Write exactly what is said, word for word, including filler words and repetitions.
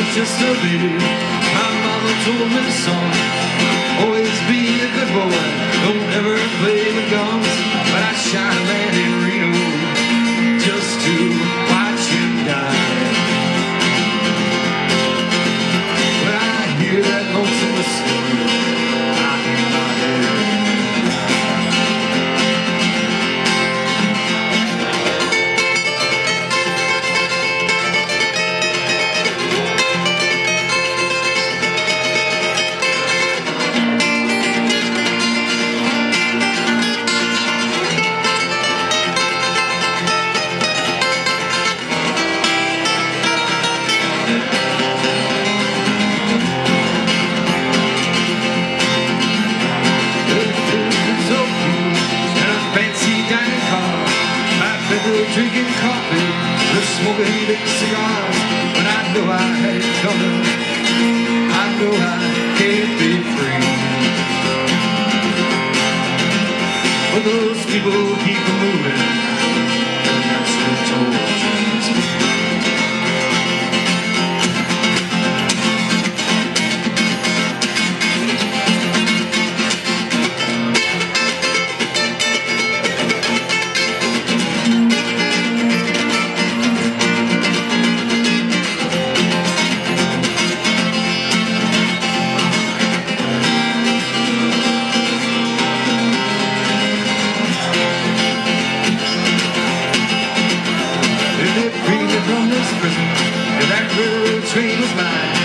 just a baby. My mama told me, son, always be a good boy, don't ever play with guns. But I shot a man in Reno just to watch him die. When I hear that lonesome whistle, I hang my head. Drinking coffee, the smoking big cigars. When I know I had it coming, I know I can't be free. But those people keep moving, and that's the torture. From this prison, and that railroad train was mine.